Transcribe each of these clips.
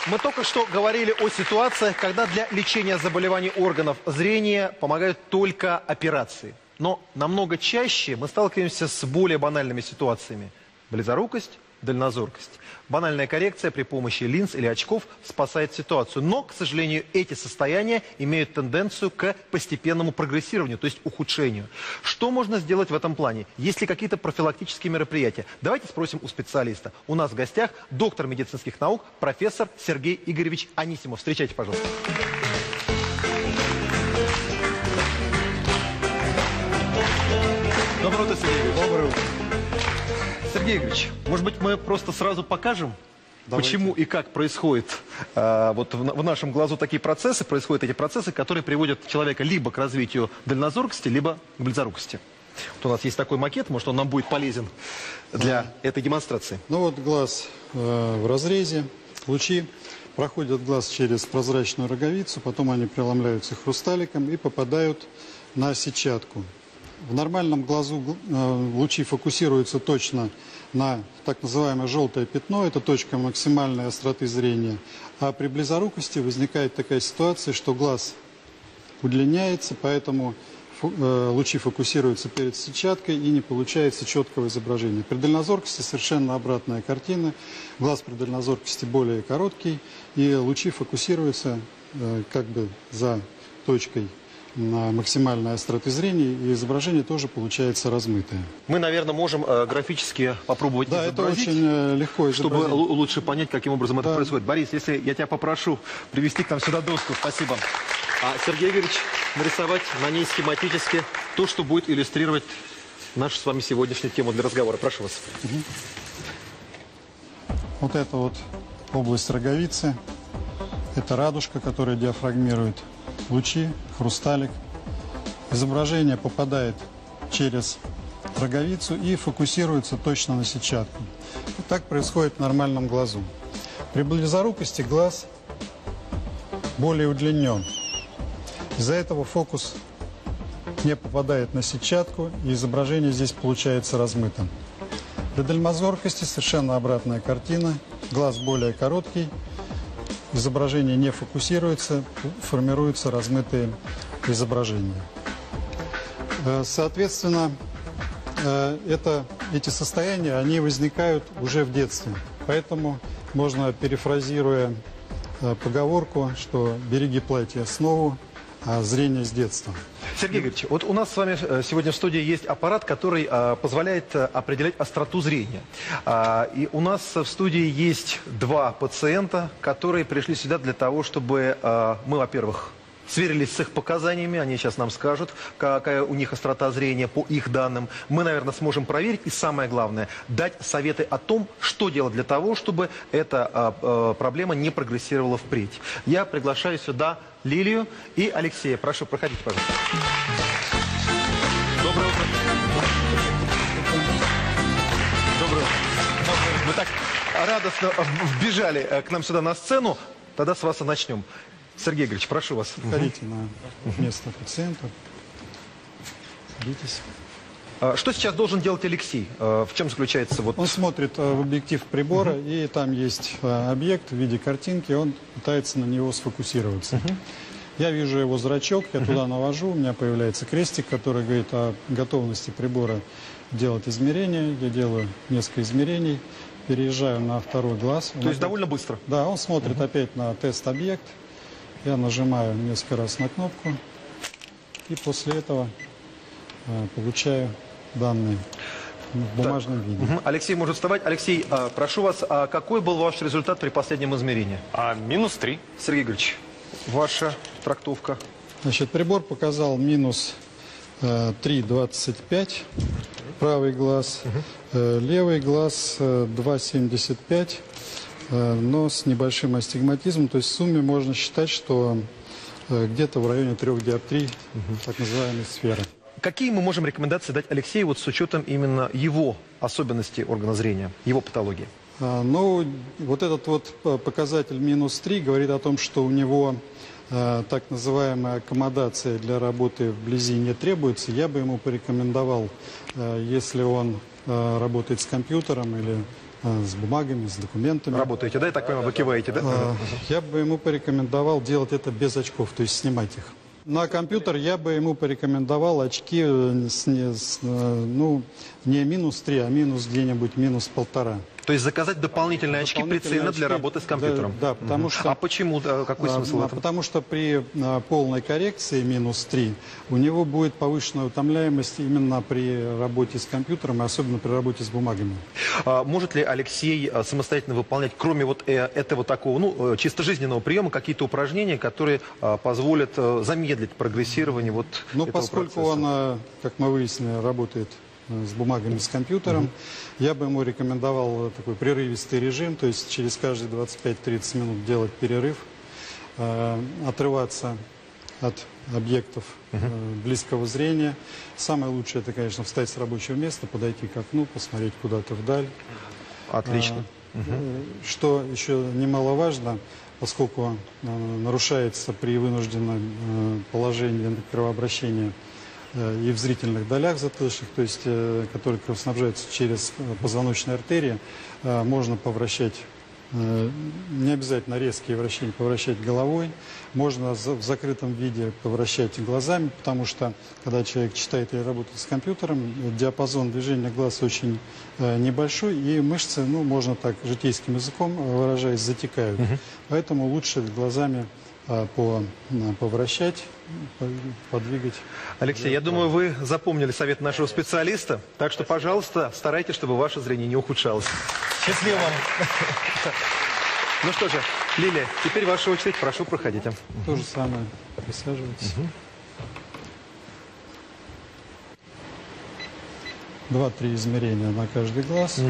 Мы только что говорили о ситуациях, когда для лечения заболеваний органов зрения помогают только операции. Но намного чаще мы сталкиваемся с более банальными ситуациями. Близорукость, дальнозоркость. Банальная коррекция при помощи линз или очков спасает ситуацию. Но, к сожалению, эти состояния имеют тенденцию к постепенному прогрессированию, то есть ухудшению. Что можно сделать в этом плане? Есть ли какие-то профилактические мероприятия? Давайте спросим у специалиста. У нас в гостях доктор медицинских наук, профессор Сергей Игоревич Анисимов. Встречайте, пожалуйста. Доброе утро, Сергей Игоревич. Доброе утро. Сергей Игоревич, может быть, мы просто сразу покажем, почему и как происходит вот в нашем глазу такие процессы, происходят эти процессы, которые приводят человека либо к развитию дальнозоркости, либо к близорукости. Вот у нас есть такой макет, может, он нам будет полезен для этой демонстрации. Ну вот глаз в разрезе, лучи проходят в глаз через прозрачную роговицу, потом они преломляются хрусталиком и попадают на сетчатку. В нормальном глазу лучи фокусируются точно на так называемое желтое пятно, это точка максимальной остроты зрения. А при близорукости возникает такая ситуация, что глаз удлиняется, поэтому лучи фокусируются перед сетчаткой и не получается четкого изображения. При дальнозоркости совершенно обратная картина. Глаз при дальнозоркости более короткий, и лучи фокусируются как бы за точкой на максимальной остроты зрения, и изображение тоже получается размытое. Мы, наверное, можем графически попробовать изобразить, это очень легко изобразить, чтобы лучше понять, каким образом это происходит. Борис, если я тебя попрошу привести к нам сюда доску, спасибо. А Сергей Игоревич нарисовать на ней схематически то, что будет иллюстрировать нашу с вами сегодняшнюю тему для разговора. Прошу вас. Вот это вот область роговицы, это радужка, которая диафрагмирует лучи, хрусталик. Изображение попадает через роговицу и фокусируется точно на сетчатку. Вот так происходит в нормальном глазу. При близорукости глаз более удлинен. Из-за этого фокус не попадает на сетчатку, и изображение здесь получается размытым. При дальнозоркости совершенно обратная картина. Глаз более короткий. Изображение не фокусируется, формируются размытые изображения. Соответственно, эти состояния, они возникают уже в детстве. Поэтому можно, перефразируя поговорку, что «береги платье с нову, а зрение с детства». Сергей Игоревич, вот у нас с вами сегодня в студии есть аппарат, который позволяет определять остроту зрения. И у нас в студии есть два пациента, которые пришли сюда для того, чтобы мы, во-первых, сверились с их показаниями, они сейчас нам скажут, какая у них острота зрения по их данным. Мы, наверное, сможем проверить и, самое главное, дать советы о том, что делать для того, чтобы эта проблема не прогрессировала впредь. Я приглашаю сюда Лилию и Алексея. Прошу, проходите, пожалуйста. Доброе утро. Доброе утро. Вы так радостно вбежали к нам сюда на сцену. Тогда с вас и начнем. Сергей Игоревич, прошу вас. Входите на место пациента. Садитесь. Что сейчас должен делать Алексей? В чем заключается вот... Он смотрит в объектив прибора, и там есть объект в виде картинки, он пытается на него сфокусироваться. Я вижу его зрачок, я туда навожу, у меня появляется крестик, который говорит о готовности прибора делать измерения. Я делаю несколько измерений, переезжаю на второй глаз. То есть довольно быстро? Да, он смотрит опять на тест-объект. Я нажимаю несколько раз на кнопку, и после этого получаю данные в бумажном виде. Алексей может вставать. Алексей, прошу вас, какой был ваш результат при последнем измерении? -3. Сергей Игоревич, ваша трактовка? Значит, прибор показал минус 3,25, правый глаз, левый глаз 2,75. Но с небольшим астигматизмом, то есть в сумме можно считать, что где-то в районе 3 диоптрий, так называемой сферы. Какие мы можем рекомендации дать Алексею вот с учетом именно его особенностей органа зрения, его патологии? Ну, вот этот вот показатель -3 говорит о том, что у него так называемая аккомодация для работы вблизи не требуется. Я бы ему порекомендовал, если он работает с компьютером или с бумагами, с документами. Работаете, да? Я так понимаю, вы киваете, да? Я бы ему порекомендовал делать это без очков, то есть снимать их. На компьютер я бы ему порекомендовал очки не -3, а где-нибудь -1,5. То есть заказать дополнительные очки прицельно для работы с компьютером. Да, потому что... А почему? Какой смысл в этом? Потому что при полной коррекции -3 у него будет повышенная утомляемость именно при работе с компьютером, и особенно при работе с бумагами. Может ли Алексей самостоятельно выполнять, кроме вот этого такого, чисто жизненного приема, какие-то упражнения, которые позволят замедлить прогрессирование вот этого поскольку процесса? он, как мы выяснили, работает с бумагами, с компьютером, я бы ему рекомендовал такой прерывистый режим, то есть через каждые 25-30 минут делать перерыв, отрываться от объектов близкого зрения. Самое лучшее — это, конечно, встать с рабочего места, подойти к окну, посмотреть куда-то вдаль. Отлично. Что еще немаловажно, поскольку нарушается при вынужденном положении кровообращения и в зрительных долях затылочных, то есть которые кровоснабжаются через позвоночные артерии, можно повращать, не обязательно резкие вращения, повращать головой, можно в закрытом виде повращать глазами, потому что когда человек читает или работает с компьютером, диапазон движения глаз очень небольшой, и мышцы, можно так житейским языком выражаясь, затекают. Поэтому лучше глазами повращать, подвигать. Алексей, я думаю, вы запомнили совет нашего специалиста, так что, пожалуйста, старайтесь, чтобы ваше зрение не ухудшалось. Счастливо вам! Ну что же, Лилия, теперь ваша очередь, прошу, проходите. То же самое, присаживайтесь. 2-3 измерения на каждый глаз.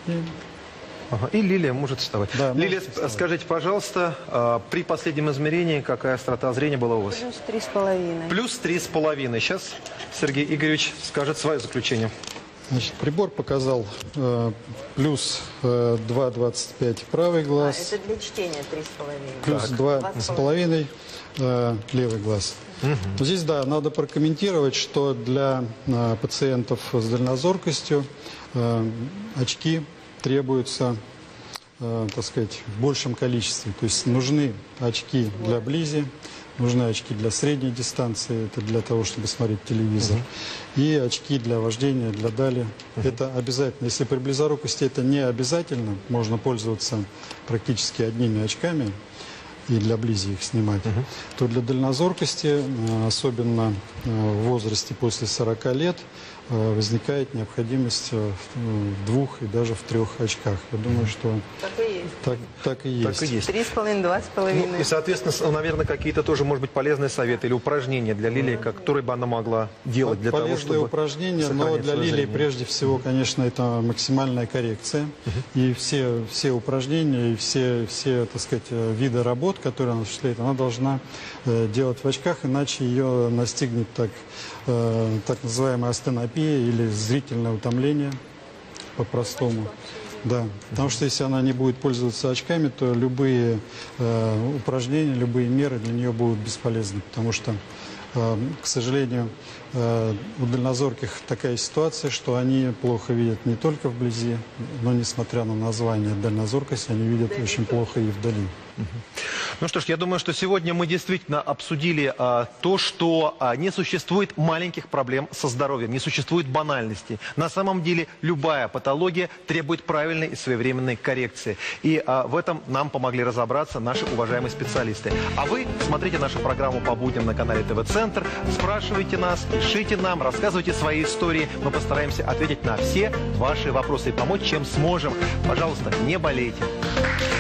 И Лилия может вставать. Да, Лилия, скажите, пожалуйста, при последнем измерении какая острота зрения была у вас? Плюс 3,5. Плюс 3,5. Сейчас Сергей Игоревич скажет свое заключение. Значит, прибор показал плюс 2,25 правый глаз. Это для чтения 3,5. Плюс 2,5 левый глаз. Здесь, да, надо прокомментировать, что для пациентов с дальнозоркостью очки требуются, так сказать, в большем количестве. То есть нужны очки для близи, нужны очки для средней дистанции, это для того, чтобы смотреть телевизор. И очки для вождения, для дали. Это обязательно. Если при близорукости это не обязательно, можно пользоваться практически одними очками и для близи их снимать, то для дальнозоркости, особенно в возрасте после 40 лет, возникает необходимость в 2 и даже в 3 очках. Я думаю, что Так и есть. так и есть. 3,5, 2,5. И, соответственно, наверное, какие-то тоже, может быть, полезные советы или упражнения для Лилии, которые бы она могла делать для того, полезные чтобы упражнения, но сохранить для свое Лилии зрение. прежде всего, конечно, это максимальная коррекция. И все упражнения, и все, так сказать, виды работ, которые она осуществляет, она должна делать в очках, иначе ее настигнет так называемая астенопия или зрительное утомление по-простому. Да, потому что если она не будет пользоваться очками, то любые упражнения, любые меры для нее будут бесполезны, потому что, к сожалению, у дальнозорких такая ситуация, что они плохо видят не только вблизи, но, несмотря на название дальнозоркости, они видят очень плохо и вдали. Ну что ж, я думаю, что сегодня мы действительно обсудили то, что не существует маленьких проблем со здоровьем, не существует банальности. На самом деле любая патология требует правильной и своевременной коррекции. И в этом нам помогли разобраться наши уважаемые специалисты. А вы смотрите нашу программу по будням на канале ТВ-центр, спрашивайте нас, пишите нам, рассказывайте свои истории. Мы постараемся ответить на все ваши вопросы и помочь, чем сможем. Пожалуйста, не болейте.